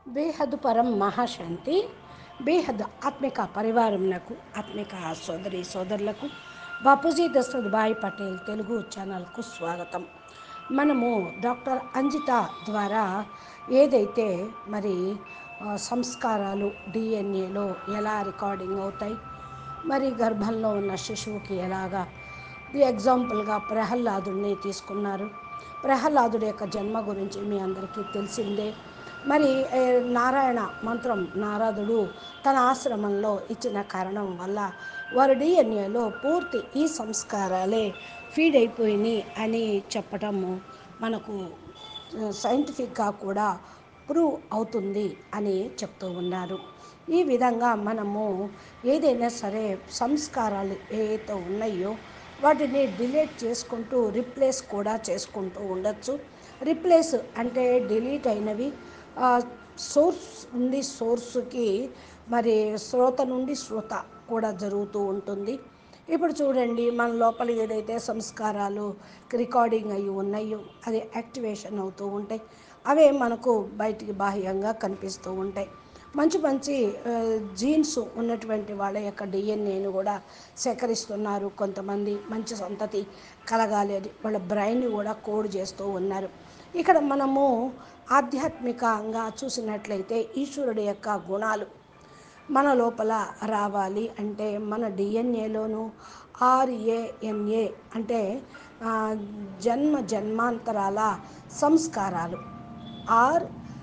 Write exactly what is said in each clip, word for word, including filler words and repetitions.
బేహద్దు పరం మహాశాంతి బేహద్ ఆత్మిక పరివారంకు ఆత్మిక సోదరి సోదరులకు బాపూజీ దశరథ్ భాయ్ పటేల్ తెలుగు ఛానల్కు స్వాగతం. మనము డాక్టర్ అంజిత ద్వారా ఏదైతే మరి ఆ, సంస్కారాలు డిఎన్ఏలో ఎలా రికార్డింగ్ అవుతాయి, మరి గర్భంలో ఉన్న శిశువుకి ఎలాగా ది ఎగ్జాంపుల్గా ప్రహ్లాదుడిని తీసుకున్నారు. ప్రహ్లాదుడి యొక్క జన్మ గురించి మీ అందరికీ తెలిసిందే. మరి ఏ, నారాయణ మంత్రం నారదుడు తన ఆశ్రమంలో ఇచ్చిన కారణం వల్ల వారి డిఎన్ఏలో పూర్తి ఈ సంస్కారాలే ఫీడ్ అయిపోయినాయి అని చెప్పటము మనకు సైంటిఫిక్గా కూడా ప్రూవ్ అవుతుంది అని చెప్తూ ఉన్నారు. ఈ విధంగా మనము ఏదైనా సరే సంస్కారాలు ఏవైతే ఉన్నాయో వాటిని డిలీట్ చేసుకుంటూ రిప్లేస్ కూడా చేసుకుంటూ ఉండొచ్చు. రిప్లేస్ అంటే డిలీట్ అయినవి సోర్స్ నుండి సోర్సుకి, మరి శ్రోత నుండి శ్రోత కూడా జరుగుతూ ఉంటుంది. ఇప్పుడు చూడండి, మన లోపల ఏదైతే సంస్కారాలు రికార్డింగ్ అయ్యి ఉన్నాయో అది యాక్టివేషన్ అవుతూ ఉంటాయి. అవే మనకు బయటికి బాహ్యంగా కనిపిస్తూ ఉంటాయి. మంచి మంచి జీన్స్ ఉన్నటువంటి వాళ్ళ యొక్క డిఎన్ఏను కూడా సేకరిస్తున్నారు కొంతమంది. మంచి సంతతి కలగాలి అని వాళ్ళ బ్రెయిన్ని కూడా కోడ్ చేస్తూ ఉన్నారు. ఇక్కడ మనము ఆధ్యాత్మికంగా చూసినట్లయితే ఈశ్వరుడి యొక్క గుణాలు మన లోపల రావాలి అంటే మన డిఎన్ఏలోను ఆర్ఏఎన్ఏ అంటే ఆ, జన్మ జన్మాంతరాల సంస్కారాలు, ఆర్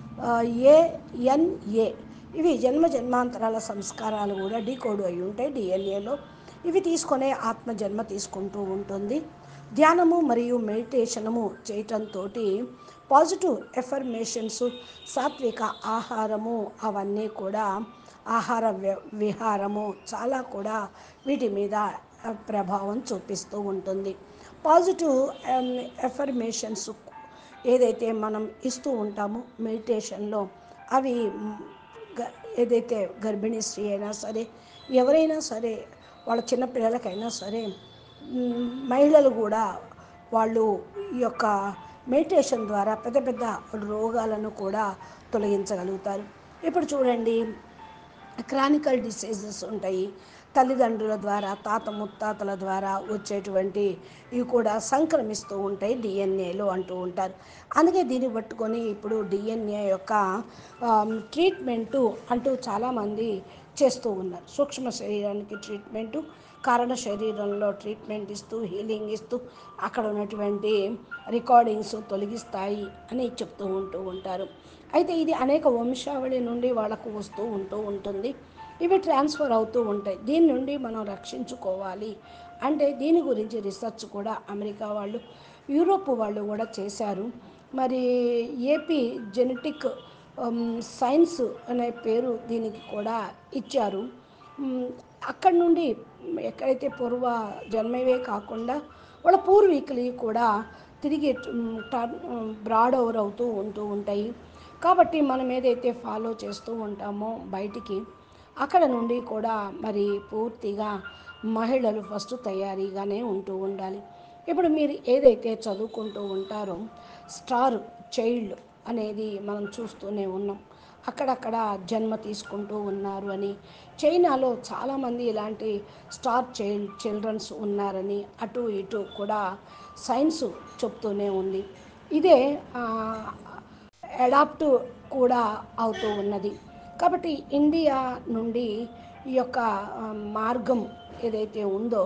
ఏఎన్ఏ ఇవి జన్మ జన్మాంతరాల సంస్కారాలు కూడా డీకోడ్ అయి ఉంటాయి డిఎన్ఏలో. ఇవి తీసుకొనే ఆత్మ జన్మ తీసుకుంటూ ఉంటుంది. ధ్యానము మరియు మెడిటేషనము చేయటంతో పాజిటివ్ ఎఫర్మేషన్స్, సాత్విక ఆహారము అవన్నీ కూడా ఆహార విహారము చాలా కూడా వీటి మీద ప్రభావం చూపిస్తూ ఉంటుంది. పాజిటివ్ ఎఫర్మేషన్స్ ఏదైతే మనం ఇస్తూ ఉంటామో మెడిటేషన్లో అవి గ ఏదైతే గర్భిణీ స్త్రీ అయినా సరే, ఎవరైనా సరే, వాళ్ళ చిన్నపిల్లలకైనా సరే, మహిళలు కూడా వాళ్ళు ఈ యొక్క మెడిటేషన్ ద్వారా పెద్ద పెద్ద రోగాలను కూడా తొలగించగలుగుతారు. ఇప్పుడు చూడండి, క్రానికల్ డిసీజెస్ ఉంటాయి. తల్లిదండ్రుల ద్వారా, తాత ముత్తాతల ద్వారా వచ్చేటువంటి ఇవి కూడా సంక్రమిస్తూ ఉంటాయి డిఎన్ఏలో అంటూ ఉంటారు. అందుకే దీన్ని పట్టుకొని ఇప్పుడు డిఎన్ఏ యొక్క ట్రీట్మెంటు అంటూ చాలామంది చేస్తూ ఉన్నారు. సూక్ష్మ శరీరానికి ట్రీట్మెంటు, కారణ శరీరంలో ట్రీట్మెంట్ ఇస్తూ, హీలింగ్ ఇస్తూ అక్కడ ఉన్నటువంటి రికార్డింగ్స్ తొలగిస్తాయి అని చెప్తూ ఉంటూ ఉంటారు. అయితే ఇది అనేక వంశావళి నుండి వాళ్ళకు వస్తూ ఉంటూ ఉంటుంది. ఇవి ట్రాన్స్ఫర్ అవుతూ ఉంటాయి. దీని నుండి మనం రక్షించుకోవాలి అంటే దీని గురించి రీసెర్చ్ కూడా అమెరికా వాళ్ళు, యూరోప్ వాళ్ళు కూడా చేశారు. మరి ఏపీ జెనెటిక్ సైన్స్ అనే పేరు దీనికి కూడా ఇచ్చారు. అక్కడి నుండి ఎక్కడైతే పూర్వ జన్మవే కాకుండా వాళ్ళ పూర్వీకులు కూడా తిరిగి బ్రాడ్ ఓవర్ అవుతూ ఉంటూ ఉంటాయి. కాబట్టి మనం ఏదైతే ఫాలో చేస్తూ ఉంటామో బయటికి, అక్కడ నుండి కూడా మరి పూర్తిగా మహిళలు ఫస్ట్ తయారీగానే ఉంటూ ఉండాలి. ఇప్పుడు మీరు ఏదైతే చదువుకుంటూ ఉంటారో స్టార్ చైల్డ్ అనేది మనం చూస్తూనే ఉన్నాం. అక్కడక్కడ జన్మ తీసుకుంటూ ఉన్నారు అని, చైనాలో చాలామంది ఇలాంటి స్టార్ చైల్డ్ చిల్డ్రన్స్ ఉన్నారని అటు ఇటు కూడా సైన్స్ చెప్తూనే ఉంది. ఇదే అడాప్ట్ కూడా అవుతూ ఉన్నది. కాబట్టి ఇండియా నుండి ఈ యొక్క మార్గం ఏదైతే ఉందో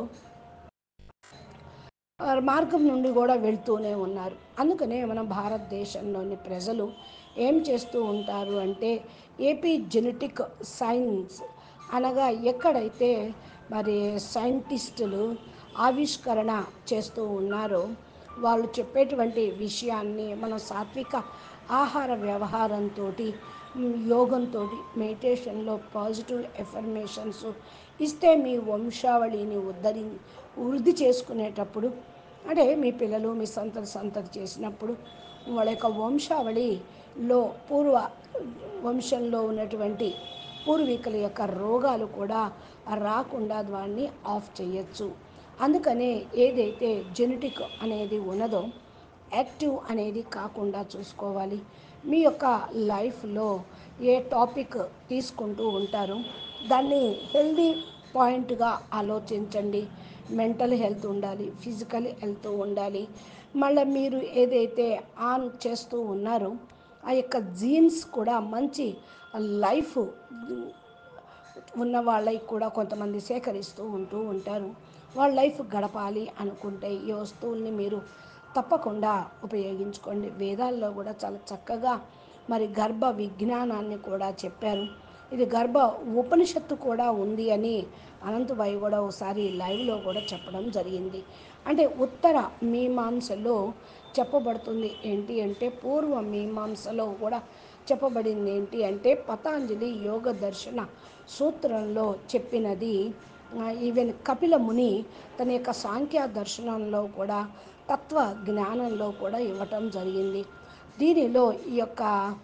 మార్గం నుండి కూడా వెళ్తూనే ఉన్నారు. అందుకనే మన భారతదేశంలోని ప్రజలు ఏం చేస్తూ ఉంటారు అంటే ఏపీ జెనెటిక్ సైన్స్ అనగా ఎక్కడైతే మరి సైంటిస్టులు ఆవిష్కరణ చేస్తూ ఉన్నారో వాళ్ళు చెప్పేటువంటి విషయాన్ని మనం సాత్విక ఆహార వ్యవహారంతో, యోగంతో, మెడిటేషన్లో పాజిటివ్ ఎఫర్మేషన్స్ ఇస్తే మీ వంశావళిని ఉద్ధరి వృద్ధి చేసుకునేటప్పుడు, అంటే మీ పిల్లలు మీ సంతతి సంతతి చేసినప్పుడు వాళ్ళ యొక్క వంశావళిలో పూర్వ వంశంలో ఉన్నటువంటి పూర్వీకుల యొక్క రోగాలు కూడా రాకుండా దాన్ని ఆఫ్ చేయొచ్చు. అందుకనే ఏదైతే జెనెటిక్ అనేది ఉన్నదో యాక్టివ్ అనేది కాకుండా చూసుకోవాలి. మీ యొక్క లైఫ్లో ఏ టాపిక్ తీసుకుంటూ ఉంటారో దాన్ని హెల్దీ పాయింట్గా ఆలోచించండి. మెంటల్ హెల్త్ ఉండాలి, ఫిజికల్ హెల్త్ ఉండాలి. మళ్ళీ మీరు ఏదైతే ఆన్ చేస్తూ ఉన్నారో ఆ యొక్క జీన్స్ కూడా మంచి లైఫ్ ఉన్న వాళ్ళకి కూడా కొంతమంది సేకరిస్తూ ఉంటూ ఉంటారు. వాళ్ళ లైఫ్ గడపాలి అనుకుంటే ఈ వస్తువుల్ని మీరు తప్పకుండా ఉపయోగించుకోండి. వేదాల్లో కూడా చాలా చక్కగా మరి గర్భ విజ్ఞానాన్ని కూడా చెప్పారు. ఇది గర్భ ఉపనిషత్తు కూడా ఉంది అని అనంతభాయ్ కూడా ఒకసారి లైవ్లో కూడా చెప్పడం జరిగింది. అంటే ఉత్తర మీమాంసలో చెప్పబడుతుంది ఏంటి అంటే, పూర్వ మీమాంసలో కూడా చెప్పబడింది ఏంటి అంటే, పతాంజలి యోగ దర్శన సూత్రంలో చెప్పినది ఈవెన్ కపిల ముని తన యొక్క సాంఖ్య దర్శనంలో కూడా తత్వ జ్ఞానంలో కూడా ఇవ్వటం జరిగింది. దీనిలో ఈ యొక్క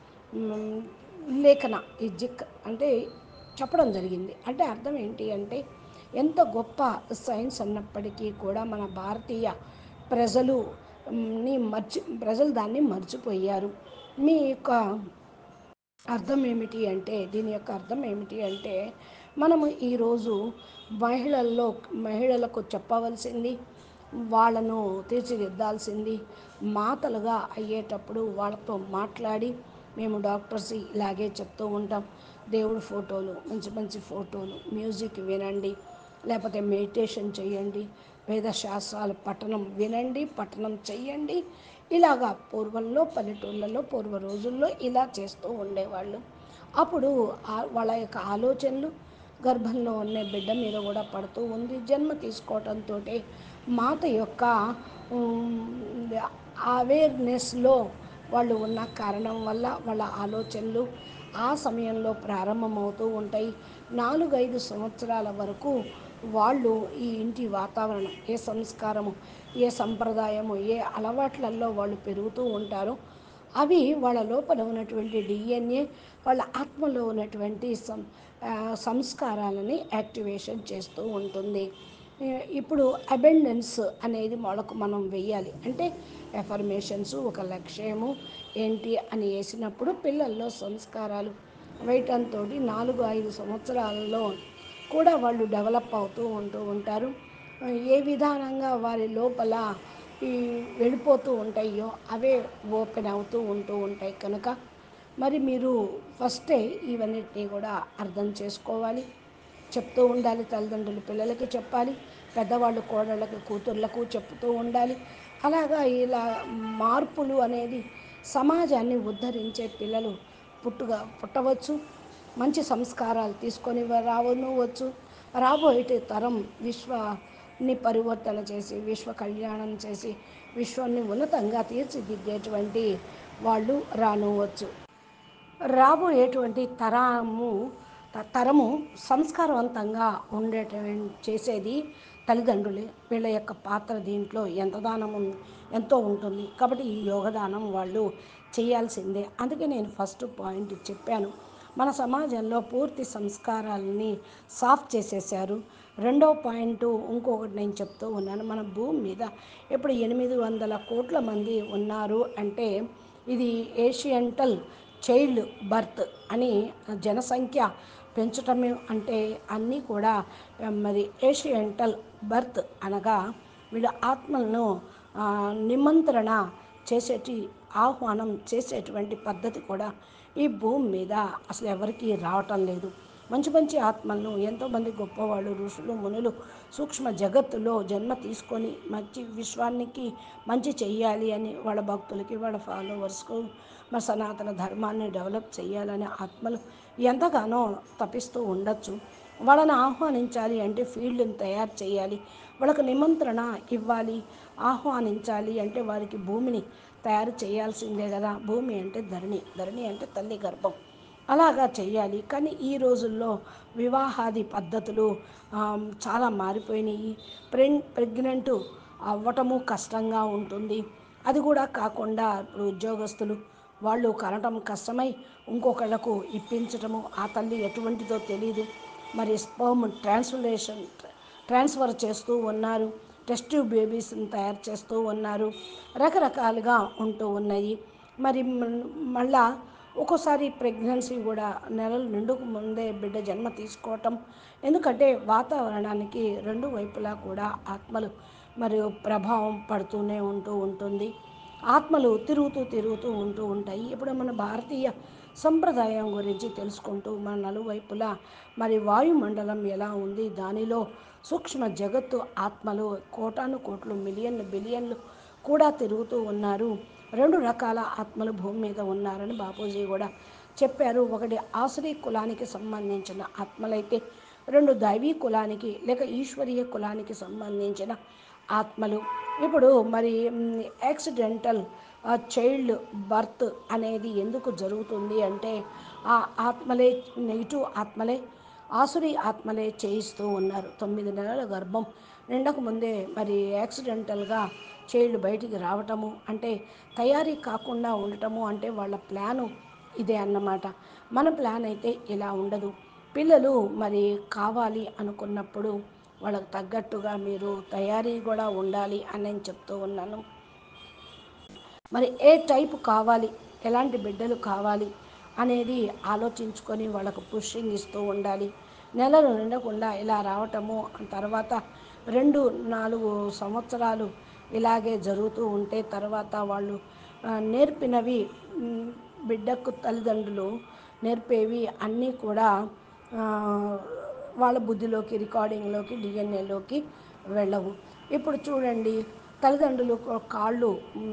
లేఖన ఈ జిక్ అంటే చెప్పడం జరిగింది. అంటే అర్థం ఏంటి అంటే, ఎంత గొప్ప సైన్స్ అన్నప్పటికీ కూడా మన భారతీయ ప్రజలు ని మర్చి ప్రజలు దాన్ని మర్చిపోయారు. మీ యొక్క అర్థం ఏమిటి అంటే, దీని యొక్క అర్థం ఏమిటి అంటే, మనము ఈరోజు మహిళల్లో మహిళలకు చెప్పవలసింది, వాళ్ళను తీర్చిదిద్దాల్సింది, మాతలుగా అయ్యేటప్పుడు వాళ్ళతో మాట్లాడి, మేము డాక్టర్స్ ఇలాగే చెప్తూ ఉంటాం, దేవుడు ఫోటోలు, మంచి మంచి ఫోటోలు, మ్యూజిక్ వినండి, లేకపోతే మెడిటేషన్ చేయండి, వేదశాస్త్రాల పఠనం వినండి, పఠనం చెయ్యండి. ఇలాగా పూర్వంలో పల్లెటూళ్ళలో పూర్వ రోజుల్లో ఇలా చేస్తూ ఉండేవాళ్ళు. అప్పుడు వాళ్ళ యొక్క ఆలోచనలు గర్భంలో ఉన్న బిడ్డ మీద కూడా పడుతూ ఉంది. జన్మ తీసుకోవడంతో మాత యొక్క అవేర్నెస్లో వాళ్ళు ఉన్న కారణం వల్ల వాళ్ళ ఆలోచనలు ఆ సమయంలో ప్రారంభమవుతూ ఉంటాయి. నాలుగు ఐదు సంవత్సరాల వరకు వాళ్ళు ఈ ఇంటి వాతావరణం, ఏ సంస్కారము, ఏ సంప్రదాయము, ఏ అలవాట్లలో వాళ్ళు పెరుగుతూ ఉంటారో అవి వాళ్ళ లోపల ఉన్నటువంటి డిఎన్ఏ, వాళ్ళ ఆత్మలో ఉన్నటువంటి సం సంస్కారాలని యాక్టివేషన్ చేస్తూ ఉంటుంది. ఇప్పుడు అబెండెన్స్ అనేది వాళ్ళకు మనం వెయ్యాలి అంటే ఎఫర్మేషన్స్, ఒక లక్ష్యము ఏంటి అని వేసినప్పుడు పిల్లల్లో సంస్కారాలు వేయటంతో నాలుగు ఐదు సంవత్సరాలలో కూడా వాళ్ళు డెవలప్ అవుతూ ఉంటూ ఉంటారు. ఏ విధానంగా వారి లోపల ఈ వెళ్ళిపోతూ ఉంటాయో అవే ఓపెన్ అవుతూ ఉంటూ ఉంటాయి. కనుక మరి మీరు ఫస్టే ఇవన్నిటినీ కూడా అర్థం చేసుకోవాలి, చెప్తూ ఉండాలి. తల్లిదండ్రులు పిల్లలకి చెప్పాలి, పెద్దవాళ్ళు కోడళ్ళకి కూతుర్లకు చెప్తూ ఉండాలి. అలాగా ఇలా మార్పులు అనేది సమాజాన్ని ఉద్ధరించే పిల్లలు పుట్టుగా పుట్టవచ్చు. మంచి సంస్కారాలు తీసుకొని రావనువచ్చు. రాబోయే తరం విశ్వాన్ని పరివర్తన చేసి, విశ్వ కళ్యాణం చేసి, విశ్వాన్ని ఉన్నతంగా తీర్చిదిద్దేటువంటి వాళ్ళు రానువచ్చు. రాబోయేటువంటి తరము తరము సంస్కారవంతంగా ఉండేటువంటి చేసేది తల్లిదండ్రులే. వీళ్ళ యొక్క పాత్ర దీంట్లో ఎంత దానం ఎంతో ఉంటుంది. కాబట్టి ఈ యోగదానం వాళ్ళు చేయాల్సిందే. అందుకే నేను ఫస్ట్ పాయింట్ చెప్పాను, మన సమాజంలో పూర్తి సంస్కారాలని సాఫ్ చేసేసారు. రెండో పాయింట్ ఇంకొకటి నేను చెప్తూ ఉన్నాను, మన భూమి మీద ఇప్పుడు ఎనిమిది వందల కోట్ల మంది ఉన్నారు అంటే ఇది ఏషియంటల్ చైల్డ్ బర్త్ అని జనసంఖ్య పెంచటమే అంటే అన్నీ కూడా మరి ఏషియంటల్ బర్త్ అనగా వీళ్ళ ఆత్మలను నిమంత్రణ చేసేటి ఆహ్వానం చేసేటువంటి పద్ధతి కూడా ఈ భూమి మీద అసలు ఎవరికీ రావటం లేదు. మంచి మంచి ఆత్మలను ఎంతోమంది గొప్పవాళ్ళు, ఋషులు, మునులు సూక్ష్మ జగత్తులో జన్మ తీసుకొని మంచి విశ్వానికి మంచి చెయ్యాలి అని వాళ్ళ భక్తులకి, వాళ్ళ ఫాలోవర్స్కు మన సనాతన ధర్మాన్ని డెవలప్ చేయాలని ఆత్మలు ఎంతగానో తపిస్తూ ఉండొచ్చు. వాళ్ళని ఆహ్వానించాలి అంటే ఫీల్డ్ని తయారు చేయాలి, వాళ్ళకు నిమంత్రణ ఇవ్వాలి, ఆహ్వానించాలి అంటే వారికి భూమిని తయారు చేయాల్సిందే కదా. భూమి అంటే ధరణి, ధరణి అంటే తల్లి గర్భం, అలాగా చెయ్యాలి. కానీ ఈ రోజుల్లో వివాహాది పద్ధతులు చాలా మారిపోయినాయి. ప్రెగ్ ప్రెగ్నెంట్ అవ్వటము కష్టంగా ఉంటుంది. అది కూడా కాకుండా ఇప్పుడు ఉద్యోగస్తులు వాళ్ళు కనటం కష్టమై ఇంకొకళ్ళకు ఇప్పించటము, ఆ తల్లి ఎటువంటిదో తెలియదు, మరి స్పర్మ్ ట్రాన్స్లేషన్ ట్రాన్స్ఫర్ చేస్తూ ఉన్నారు, టెస్ట్ ట్యూబ్ బేబీస్ని తయారు చేస్తూ ఉన్నారు, రకరకాలుగా ఉంటూ ఉన్నాయి. మరి మళ్ళా ఒక్కోసారి ప్రెగ్నెన్సీ కూడా నెలలు నిండుకు ముందే బిడ్డ జన్మ తీసుకోవటం. ఎందుకంటే వాతావరణానికి రెండు వైపులా కూడా ఆత్మలు మరియు ప్రభావం పడుతూనే ఉంటూ ఉంటుంది. ఆత్మలు తిరుగుతూ తిరుగుతూ ఉంటూ ఉంటాయి. ఇప్పుడు మన భారతీయ సంప్రదాయం గురించి తెలుసుకుంటూ మన నలువైపులా మరి వాయుమండలం ఎలా ఉంది, దానిలో సూక్ష్మ జగత్తు ఆత్మలు కోటాను కోట్లు మిలియన్లు బిలియన్లు కూడా తిరుగుతూ ఉన్నారు. రెండు రకాల ఆత్మలు భూమి మీద ఉన్నారని బాపూజీ కూడా చెప్పారు. ఒకటి ఆసురీ కులానికి సంబంధించిన ఆత్మలైతే, రెండు దైవీ కులానికి లేక ఈశ్వరీయ కులానికి సంబంధించిన ఆత్మలు. ఇప్పుడు మరి యాక్సిడెంటల్ చైల్డ్ బర్త్ అనేది ఎందుకు జరుగుతుంది అంటే, ఆ ఆత్మలే నెగిటివ్ ఆత్మలే ఆసురీ ఆత్మలే చేయిస్తూ ఉన్నారు. తొమ్మిది నెలల గర్భం నిండక ముందే మరి యాక్సిడెంటల్గా చైల్డ్ బయటికి రావటము అంటే, తయారీ కాకుండా ఉండటము అంటే వాళ్ళ ప్లాను ఇదే అన్నమాట. మన ప్లాన్ అయితే ఇలా ఉండదు. పిల్లలు మరి కావాలి అనుకున్నప్పుడు వాళ్ళకు తగ్గట్టుగా మీరు తయారీ కూడా ఉండాలి అని నేను చెప్తూ ఉన్నాను. మరి ఏ టైపు కావాలి, ఎలాంటి బిడ్డలు కావాలి అనేది ఆలోచించుకొని వాళ్ళకు పుషింగ్ ఇస్తూ ఉండాలి. నెలలు నిండకుండా ఇలా రావటము, తర్వాత రెండు నాలుగు సంవత్సరాలు ఇలాగే జరుగుతూ ఉంటే తర్వాత వాళ్ళు నేర్పినవి బిడ్డకు తల్లిదండ్రులు నేర్పేవి అన్నీ కూడా వాళ్ళ బుద్ధిలోకి, రికార్డింగ్లోకి, డిఎన్ఏలోకి వెళ్ళవు. ఇప్పుడు చూడండి, తల్లిదండ్రులు కాళ్ళు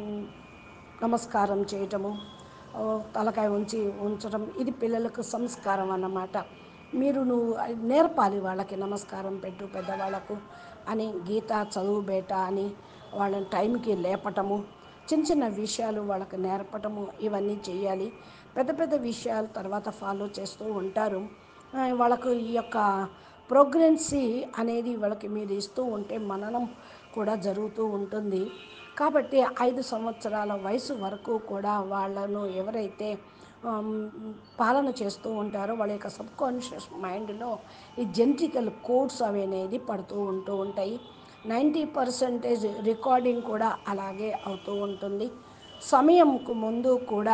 నమస్కారం చేయటము, తలకాయ ఉంచి ఉంచడం, ఇది పిల్లలకు సంస్కారం అన్నమాట. మీరు నువ్వు నేర్పాలి వాళ్ళకి, నమస్కారం పెట్టు పెద్దవాళ్ళకు అని, గీత చదువు బేట అని వాళ్ళని టైంకి లేపటము, చిన్న చిన్న విషయాలు వాళ్ళకి నేర్పటము, ఇవన్నీ చేయాలి. పెద్ద పెద్ద విషయాలు తర్వాత ఫాలో చేస్తూ ఉంటారు. వాళ్ళకు ఈ యొక్క ప్రోగ్రెన్సీ అనేది వాళ్ళకి మీరు ఇస్తూ ఉంటే మననం కూడా జరుగుతూ ఉంటుంది. కాబట్టి ఐదు సంవత్సరాల వయసు వరకు కూడా వాళ్ళను ఎవరైతే పాలన చేస్తూ ఉంటారో వాళ్ళ యొక్క సబ్కాన్షియస్ మైండ్లో ఈ జెనెటికల్ కోడ్స్ అవి అనేది పడుతూ ఉంటూ ఉంటాయి. నైంటీ పర్సెంటేజ్ రికార్డింగ్ కూడా అలాగే అవుతూ ఉంటుంది. సమయంకు ముందు కూడా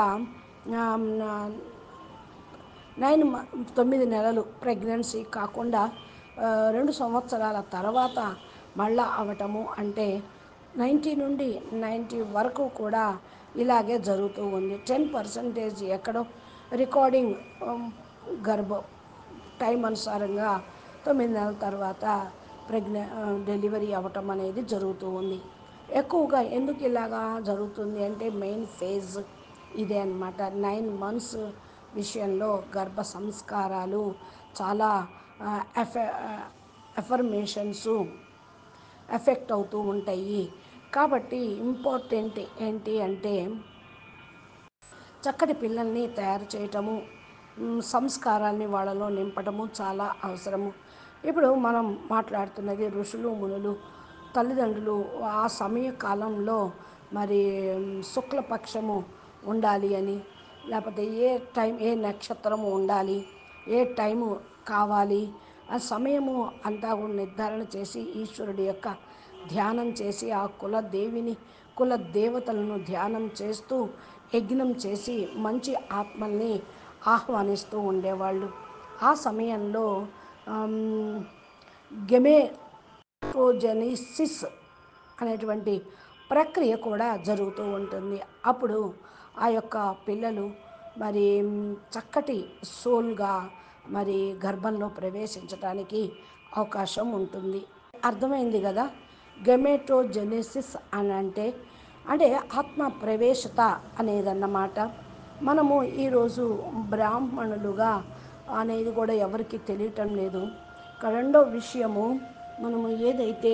నైన్ తొమ్మిది నెలలు ప్రెగ్నెన్సీ కాకుండా రెండు సంవత్సరాల తర్వాత మళ్ళా అవటము అంటే నైంటీ నుండి నైంటీ వరకు కూడా ఇలాగే జరుగుతూ ఉంది. టెన్ పర్సెంటేజ్ ఎక్కడో రికార్డింగ్ గర్భం టైం అనుసారంగా తొమ్మిది నెలల తర్వాత ప్రెగ్నె డెలివరీ అవ్వటం అనేది జరుగుతూ ఉంది. ఎక్కువగా ఎందుకు ఇలాగా జరుగుతుంది అంటే మెయిన్ ఫేజ్ ఇదే అన్నమాట. నైన్ మంత్స్ విషయంలో గర్భ సంస్కారాలు చాలా ఎఫ ఎఫర్మేషన్స్ ఎఫెక్ట్ అవుతూ ఉంటాయి. కాబట్టి ఇంపార్టెంట్ ఏంటి అంటే చక్కటి పిల్లల్ని తయారు చేయటము, సంస్కారాన్ని వాళ్ళలో నింపటము చాలా అవసరము. ఇప్పుడు మనం మాట్లాడుతున్నది ఋషులు మునులు తల్లిదండ్రులు ఆ సమయ కాలంలో మరి శుక్లపక్షము ఉండాలి అని, లేకపోతే ఏ టైం ఏ నక్షత్రము ఉండాలి, ఏ టైము కావాలి, ఆ సమయము అంతా కూడా నిర్ధారణ చేసి ఈశ్వరుడి యొక్క ధ్యానం చేసి ఆ కులదేవిని కుల దేవతలను ధ్యానం చేస్తూ యజ్ఞం చేసి మంచి ఆత్మల్ని ఆహ్వానిస్తూ ఉండేవాళ్ళు. ఆ సమయంలో గెమెటోజెనిసిస్ అనేటువంటి ప్రక్రియ కూడా జరుగుతూ ఉంటుంది. అప్పుడు ఆ యొక్క పిల్లలు మరి చక్కటి సోల్గా మరి గర్భంలో ప్రవేశించడానికి అవకాశం ఉంటుంది. అర్థమైంది కదా గెమెటోజెనిసిస్ అని అంటే అంటే ఆత్మ ప్రవేశత అనేదన్నమాట. మనము ఈరోజు బ్రాహ్మణులుగా అనేది కూడా ఎవరికి తెలియటం లేదు. రెండో విషయము, మనము ఏదైతే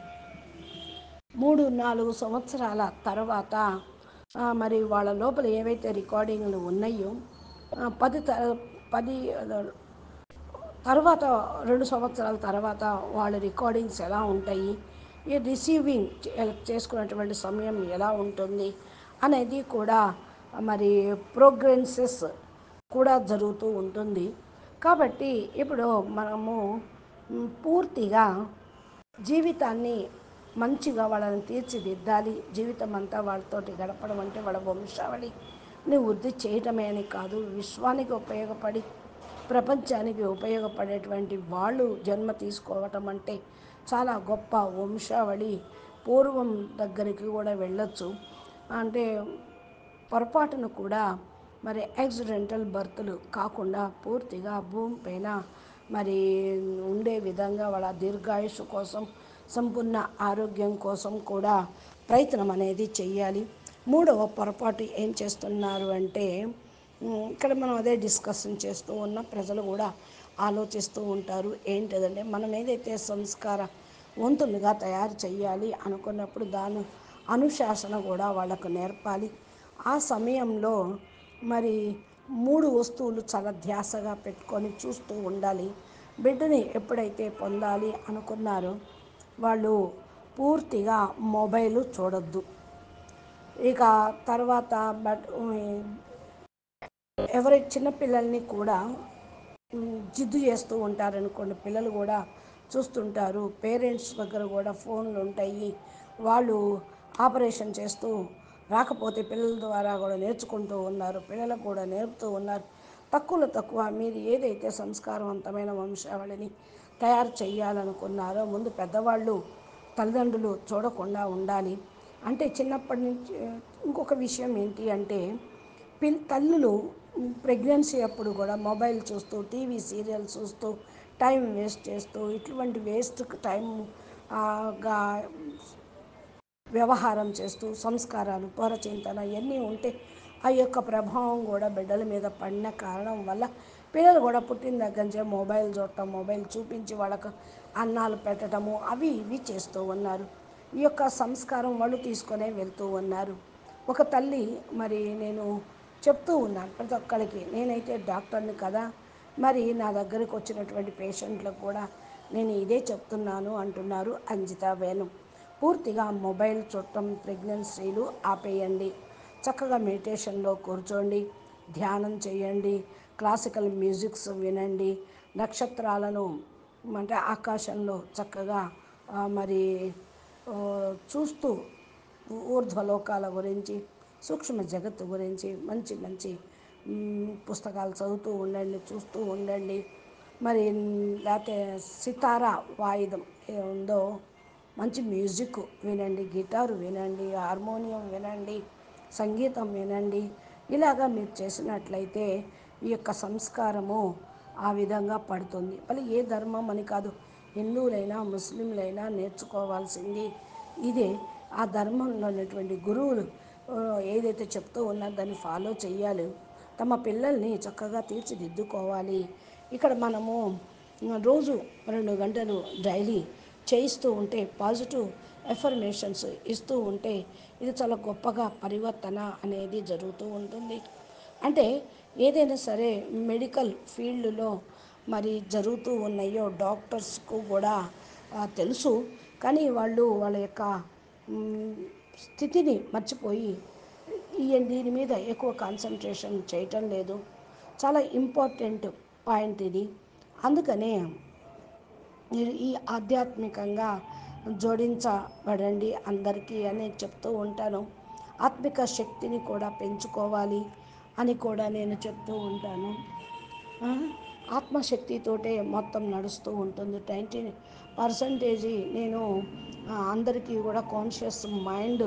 మూడు నాలుగు సంవత్సరాల తర్వాత మరి వాళ్ళ లోపల ఏవైతే రికార్డింగ్లు ఉన్నాయో పది త పది తర్వాత రెండు సంవత్సరాల తర్వాత వాళ్ళ రికార్డింగ్స్ ఎలా ఉంటాయి, ఈ రిసీవింగ్ చేసుకున్నటువంటి సమయం ఎలా ఉంటుంది అనేది కూడా మరి ప్రోగ్రెన్సెస్ కూడా జరుగుతూ ఉంటుంది. కాబట్టి ఇప్పుడు మనము పూర్తిగా జీవితాన్ని మంచిగా వాళ్ళని తీర్చిదిద్దాలి. జీవితం అంతా వాళ్ళతోటి గడపడం అంటే వాళ్ళ వంశావళి వృద్ధి చేయటమే అని కాదు, విశ్వానికి ఉపయోగపడి ప్రపంచానికి ఉపయోగపడేటువంటి వాళ్ళు జన్మ తీసుకోవటం అంటే చాలా గొప్ప వంశావళి. పూర్వం దగ్గరికి కూడా వెళ్ళొచ్చు. అంటే పొరపాటున కూడా మరి యాక్సిడెంటల్ బర్త్లు కాకుండా పూర్తిగా భూమి పైన మరి ఉండే విధంగా వాళ్ళ దీర్ఘాయుష్ కోసం, సంపూర్ణ ఆరోగ్యం కోసం కూడా ప్రయత్నం అనేది చెయ్యాలి. మూడవ పొరపాటు ఏం చేస్తున్నారు అంటే, ఇక్కడ మనం అదే డిస్కషన్ చేస్తూ ఉన్న ప్రజలు కూడా ఆలోచిస్తూ ఉంటారు. ఏంటిదంటే, మనం ఏదైతే సంస్కార వంతులుగా తయారు చేయాలి అనుకున్నప్పుడు దాని అనుశాసన కూడా వాళ్ళకు నేర్పాలి. ఆ సమయంలో మరి మూడు వస్తువులు చాలా ధ్యాసగా పెట్టుకొని చూస్తూ ఉండాలి. బిడ్డని ఎప్పుడైతే పొందాలి అనుకున్నారో వాళ్ళు పూర్తిగా మొబైల్ చూడొద్దు. ఇక తర్వాత బట్ ఎవరి చిన్నపిల్లల్ని కూడా జిద్దు చేస్తూ ఉంటారనుకోండి, పిల్లలు కూడా చూస్తుంటారు. పేరెంట్స్ దగ్గర కూడా ఫోన్లు ఉంటాయి. వాళ్ళు ఆపరేషన్ చేస్తూ రాకపోతే పిల్లల ద్వారా కూడా నేర్చుకుంటూ ఉన్నారు, పిల్లలకు కూడా నేర్పుతూ ఉన్నారు. తక్కువలో తక్కువ మీరు ఏదైతే సంస్కారవంతమైన వంశావళిని తయారు చేయాలనుకున్నారో ముందు పెద్దవాళ్ళు తల్లిదండ్రులు చూడకుండా ఉండాలి. అంటే చిన్నప్పటి నుంచి ఇంకొక విషయం ఏంటి అంటే, పిల్ తల్లులు ప్రెగ్నెన్సీ అప్పుడు కూడా మొబైల్ చూస్తూ, టీవీ సీరియల్ చూస్తూ టైం వేస్ట్ చేస్తూ, ఇటువంటి వేస్ట్ టైం గా వ్యవహారం చేస్తూ సంస్కారాలు, పౌరచింతన ఇవన్నీ ఉంటే ఆ యొక్క ప్రభావం కూడా బిడ్డల మీద పడిన కారణం వల్ల పిల్లలు కూడా పుట్టిన దగ్గర నుంచే మొబైల్ చూడటం, మొబైల్ చూపించి వాళ్ళకు అన్నాలు పెట్టడము అవి ఇవి చేస్తూ ఉన్నారు. ఈ యొక్క సంస్కారం వాళ్ళు తీసుకొనే వెళ్తూ ఉన్నారు. ఒక తల్లి మరి నేను చెప్తూ ఉన్నాను ప్రతి ఒక్కరికి, నేనైతే డాక్టర్ని కదా, మరి నా దగ్గరకు వచ్చినటువంటి పేషెంట్లకు కూడా నేను ఇదే చెప్తున్నాను అంటున్నారు అంజితా వేణు. పూర్తిగా మొబైల్ చూడటం ప్రెగ్నెన్సీలు ఆపేయండి. చక్కగా మెడిటేషన్లో కూర్చోండి, ధ్యానం చేయండి, క్లాసికల్ మ్యూజిక్స్ వినండి, నక్షత్రాలను అంటే ఆకాశంలో చక్కగా మరి చూస్తూ ఊర్ధ్వలోకాల గురించి, సూక్ష్మ జగత్తు గురించి మంచి మంచి పుస్తకాలు చదువుతూ ఉండండి, చూస్తూ ఉండండి. మరి లేకపోతే సితారా వాయిద్యం ఉందో మంచి మ్యూజిక్ వినండి, గిటారు వినండి, హార్మోనియం వినండి, సంగీతం వినండి. ఇలాగా మీరు చేసినట్లయితే ఈ యొక్క సంస్కారము ఆ విధంగా పడుతుంది. మళ్ళీ ఏ ధర్మం అని కాదు, హిందువులైనా ముస్లింలైనా నేర్చుకోవాల్సింది ఇదే. ఆ ధర్మంలో ఉన్నటువంటి గురువులు ఏదైతే చెప్తూ ఉన్నారో దాన్ని ఫాలో చేయాలి. తమ పిల్లల్ని చక్కగా తీర్చిదిద్దుకోవాలి. ఇక్కడ మనము రోజు రెండు గంటలు డైలీ చేయిస్తూ ఉంటే, పాజిటివ్ ఎఫర్మేషన్స్ ఇస్తూ ఉంటే ఇది చాలా గొప్పగా పరివర్తన అనేది జరుగుతూ ఉంటుంది. అంటే ఏదైనా సరే మెడికల్ ఫీల్డ్లో మరి జరుగుతూ ఉన్నాయో డాక్టర్స్కు కూడా తెలుసు. కానీ వాళ్ళు వాళ్ళ యొక్క స్థితిని మర్చిపోయి ఈ దీని మీద ఎక్కువ కాన్సన్ట్రేషన్ చేయటం లేదు. చాలా ఇంపార్టెంట్ పాయింట్ ఇది. అందుకనే ఈ ఆధ్యాత్మికంగా జోడించబడండి అందరికీ అని చెప్తూ ఉంటాను. ఆత్మిక శక్తిని కూడా పెంచుకోవాలి అని కూడా నేను చెప్తూ ఉంటాను. ఆత్మశక్తితోటే మొత్తం నడుస్తూ ఉంటుంది. నైంటీ పర్సంటేజీ నేను అందరికీ కూడా కాన్షియస్ మైండ్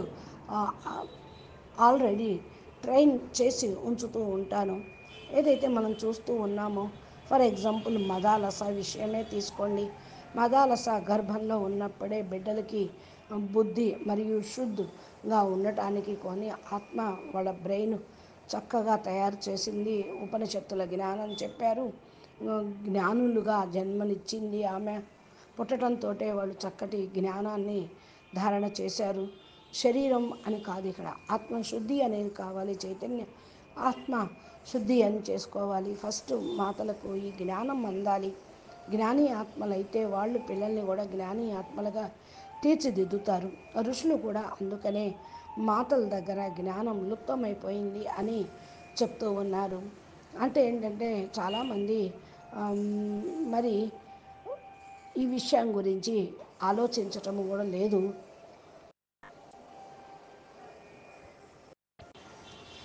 ఆల్రెడీ ట్రైన్ చేసి ఉంచుతూ ఉంటాను. ఏదైతే మనం చూస్తూ ఉన్నామో, ఫర్ ఎగ్జాంపుల్ మదాలస విషయమే తీసుకోండి. మదాలస గర్భంలో ఉన్నప్పుడే బిడ్డలకి బుద్ధి మరియు శుద్ధిగా ఉండటానికి కొని ఆత్మ వాళ్ళ బ్రెయిన్ చక్కగా తయారు చేసింది. ఉపనిషత్తుల జ్ఞానం చెప్పారు, జ్ఞానులుగా జన్మనిచ్చింది ఆమె. పుట్టడంతో వాళ్ళు చక్కటి జ్ఞానాన్ని ధారణ చేశారు. శరీరం అని కాదు, ఇక్కడ ఆత్మశుద్ధి అనేది కావాలి. చైతన్య ఆత్మ శుద్ధి అని చేసుకోవాలి. ఫస్ట్ మాతలకు ఈ జ్ఞానం అందాలి. జ్ఞాని ఆత్మలైతే వాళ్ళు పిల్లల్ని కూడా జ్ఞాని ఆత్మలుగా తీర్చిదిద్దుతారు. ఋషులు కూడా అందుకనే మాతల దగ్గర జ్ఞానం లుప్తమైపోయింది అని చెప్తూ ఉన్నారు. అంటే ఏంటంటే చాలామంది మరి ఈ విషయం గురించి ఆలోచించటం కూడా లేదు. ఇక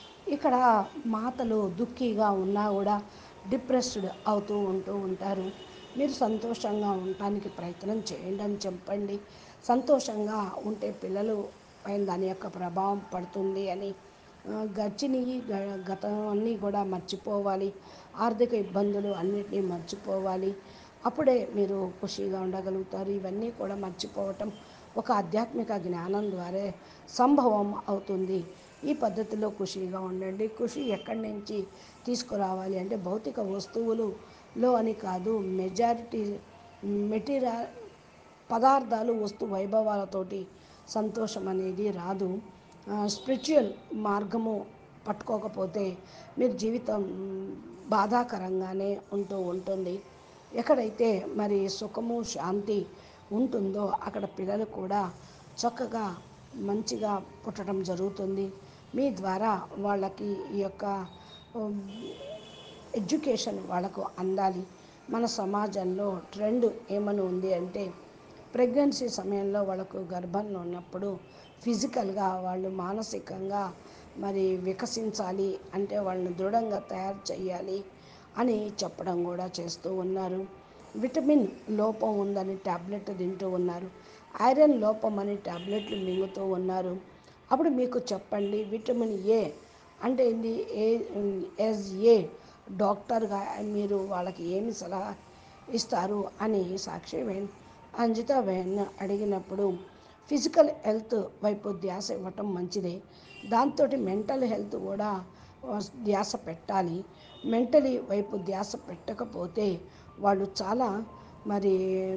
ఇక్కడ మాతలు దుఃఖీగా ఉన్నా కూడా డిప్రెస్డ్ అవుతూ ఉంటూ ఉంటారు. మీరు సంతోషంగా ఉండటానికి ప్రయత్నం చేయండి అని చెప్పండి. సంతోషంగా ఉంటే పిల్లలు పైన దాని యొక్క ప్రభావం పడుతుంది అని. ఆ, గడిచినవి గ- గతం అన్నీ కూడా మర్చిపోవాలి. ఆర్థిక ఇబ్బందులు అన్నిటినీ మర్చిపోవాలి. అప్పుడే మీరు ఖుషీగా ఉండగలుగుతారు. ఇవన్నీ కూడా మర్చిపోవటం ఒక ఆధ్యాత్మిక జ్ఞానం ద్వారా సంభవం అవుతుంది. ఈ పద్ధతిలో ఖుషీగా ఉండండి. ఖుషి ఎక్కడి నుంచి తీసుకురావాలి అంటే భౌతిక వస్తువులులో అని కాదు, మెజారిటీ మెటీరియల్ పదార్థాలు వస్తు వైభవాలతోటి సంతోషం అనేది రాదు. స్పిరిచువల్ మార్గము పట్టుకోకపోతే మీరు జీవితం మ్, బాధాకరంగానే ఉంటూ ఉంటుంది. ఎక్కడైతే మరి సుఖము శాంతి ఉంటుందో అక్కడ పిల్లలు కూడా చక్కగా మంచిగా పుట్టడం జరుగుతుంది. మీ ద్వారా వాళ్ళకి ఈ యొక్క ఉమ్, ఎడ్యుకేషన్ వాళ్ళకు అందాలి. మన సమాజంలో ట్రెండ్ ఏమని ఉంది అంటే ప్రెగ్నెన్సీ సమయంలో వాళ్ళకు గర్భంలో ఉన్నప్పుడు ఫిజికల్గా వాళ్ళు మానసికంగా మరి వికసించాలి అంటే వాళ్ళని దృఢంగా తయారు చేయాలి అని చెప్పడం కూడా చేస్తూ ఉన్నారు. విటమిన్ లోపం ఉందని ట్యాబ్లెట్ తింటూ ఉన్నారు. ఐరన్ లోపం అని ట్యాబ్లెట్లు మింగుతూ ఉన్నారు. అప్పుడు మీకు చెప్పండి, విటమిన్ ఏ అంటే ఇది ఏ యాజ్ ఏ డాక్టర్గా మీరు వాళ్ళకి ఏమి సలహా ఇస్తారు అని సాక్షి వేణ్ అంజిత వేణ్ అడిగినప్పుడు ఫిజికల్ హెల్త్ వైపు ధ్యాస ఇవ్వటం మంచిదే. దాంతో మెంటల్ హెల్త్ కూడా ఆ, ధ్యాస పెట్టాలి. మెంటలీ వైపు ధ్యాస పెట్టకపోతే వాళ్ళు చాలా మరి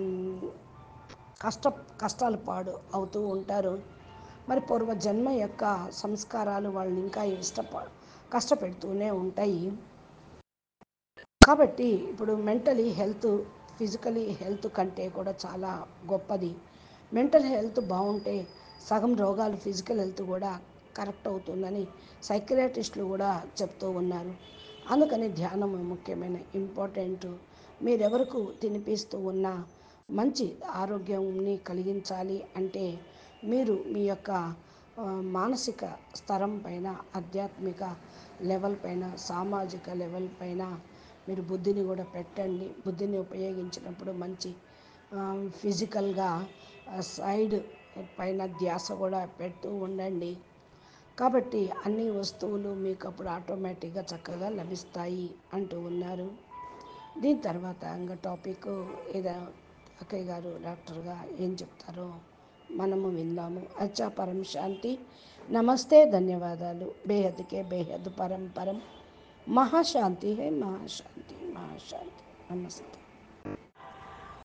కష్ట కష్టాలు పాడు అవుతూ ఉంటారు. మరి పూర్వ జన్మ యొక్క సంస్కారాలు వాళ్ళని ఇంకా ఇష్టప కష్టపెడుతూనే ఉంటాయి. కాబట్టి ఇప్పుడు మెంటలీ హెల్త్ ఫిజికలీ హెల్త్ కంటే కూడా చాలా గొప్పది. మెంటల్ హెల్త్ బాగుంటే సగం రోగాలు ఫిజికల్ హెల్త్ కూడా కరెక్ట్ అవుతుందని సైకియాట్రిస్టులు కూడా చెప్తూ ఉన్నారు. అందుకని ధ్యానం ముఖ్యమైన ఇంపార్టెంట్. మీరెవరకు తినిపిస్తూ ఉన్నా మంచి ఆరోగ్యంని కలిగించాలి అంటే మీరు మీ యొక్క ఆ, మానసిక స్తరం పైన, ఆధ్యాత్మిక లెవెల్ పైన, సామాజిక లెవెల్ పైన మీరు బుద్ధిని కూడా పెట్టండి. బుద్ధిని ఉపయోగించినప్పుడు మంచి ఆ, ఫిజికల్గా ఆ, సైడ్ పైన ధ్యాస కూడా పెడుతూ ఉండండి. కాబట్టి అన్ని వస్తువులు మీకు అప్పుడు ఆటోమేటిక్గా చక్కగా లభిస్తాయి అంటూ ఉన్నారు. దీని తర్వాత ఇంకా టాపిక్ ఏదో అక్కయ్య గారు డాక్టర్గా ఏం చెప్తారో మనము విందాము. అచ్చా, పరం శాంతి. నమస్తే, ధన్యవాదాలు. బేహద్కే బేహద్ పరం పరం మహాశాంతి హే, మహాశాంతి, మహాశాంతి. నమస్తే.